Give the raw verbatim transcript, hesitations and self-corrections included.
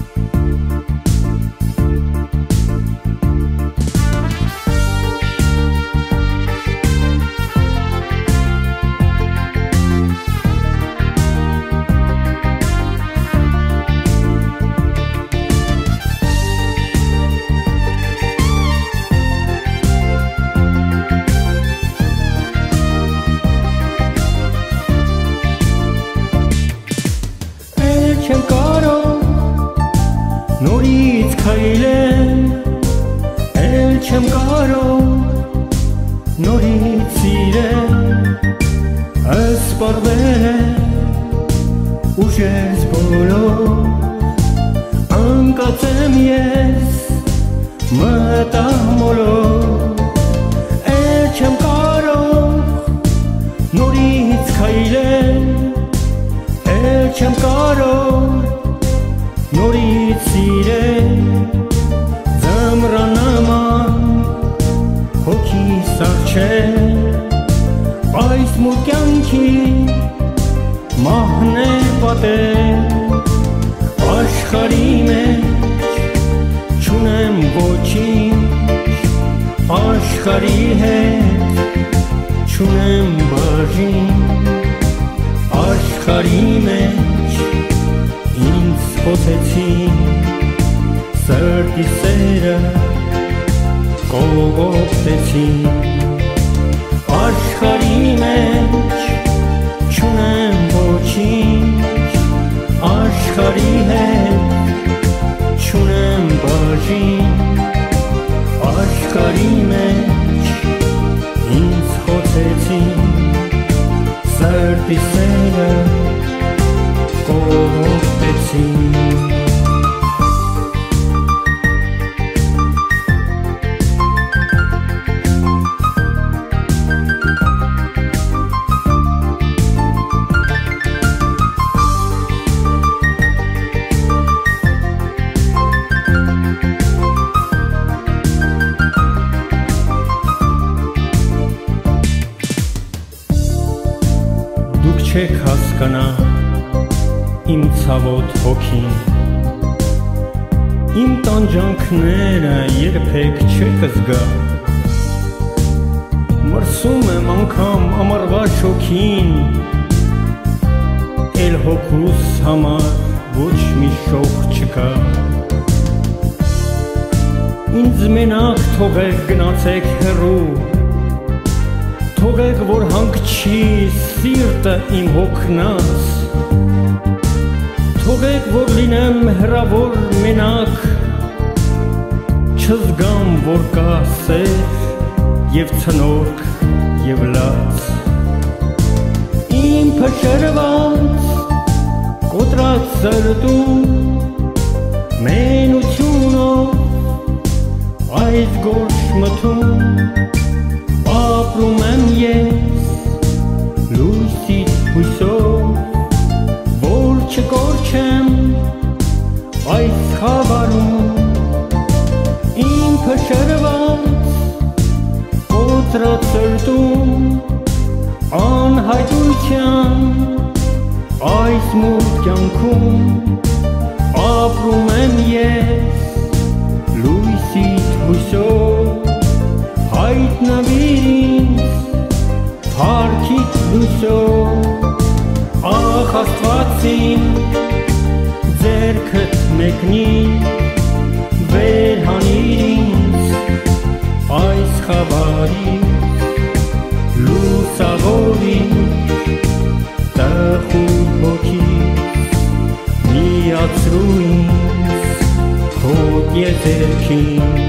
Չեմ կարող նորից քայլել, էլ չեմ կարող նորից սիրել, սպառվել է ուժերս բոլոր, անկած եմ ես մտամոլոր, էլ չեմ կարող նորից քայլել, էլ չեմ կարող նորից սիրել, ձմռան նման հոգիս առջել, այս մուր կյանքի մահն է պատել, աշխարհի մեջ չունեմ ոչինչ, աշխարհի հետ չունեմ բաժին, աշխարհի մեջ ինձ խոցեցին, սրտի սերը կողոպտեցին, աշխարհի մեջ չունեմ ոչինչ, աշխարհի հետ չունեմ բաժին, աշխարհի մեջ ինձ խոցեցին, սրտի սերը կողոպտեցին։ Դուք չեք հասկանա իմ ցավոտ հոգին, իմ տանջանքները երբեք չեք զգա, մրսում եմ անգամ ամառվա շոգին, էլ հոգուս համար ոչ մի շող չկա, ինձ մենակ թողեք գնացեք հեռու, թողեք որ հանգչի սիրտը իմ հոգնած, թողեք որ լինեմ հեռավոր մենակ, չզգամ որ կա սեր և ցնորք և լաց, իմ փշրված կոտրած սրտում մենությունով այս գորշ մթում, ապրում եմ ես լույսիդ հույսով, որ չկորչեմ այս խավարում, իմ փշրված կոտրած սրտում, անհայտության այս մութ կյանքում, ապրում եմ ես լույսիդ հույսով, հայտնվիր ինձ փառքիդ լույսով, ախ Աստվածին ձեռքդ մեկնի, վեր հանիր ինձ այս խավարից, լուսավորիր տխուր հոգիս, միացրու ինձ քո եզերքին,